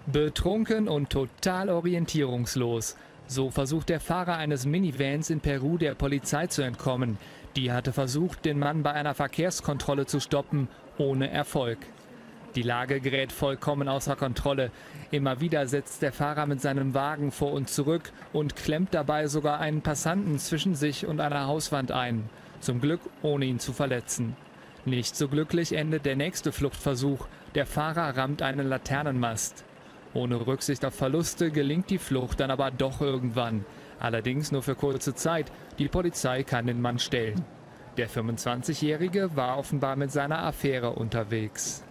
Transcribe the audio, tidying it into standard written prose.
Betrunken und total orientierungslos. So versucht der Fahrer eines Minivans in Peru der Polizei zu entkommen. Die hatte versucht, den Mann bei einer Verkehrskontrolle zu stoppen, ohne Erfolg. Die Lage gerät vollkommen außer Kontrolle. Immer wieder setzt der Fahrer mit seinem Wagen vor und zurück und klemmt dabei sogar einen Passanten zwischen sich und einer Hauswand ein. Zum Glück ohne ihn zu verletzen. Nicht so glücklich endet der nächste Fluchtversuch. Der Fahrer rammt einen Laternenmast. Ohne Rücksicht auf Verluste gelingt die Flucht dann aber doch irgendwann. Allerdings nur für kurze Zeit. Die Polizei kann den Mann stellen. Der 25-Jährige war offenbar mit seiner Affäre unterwegs.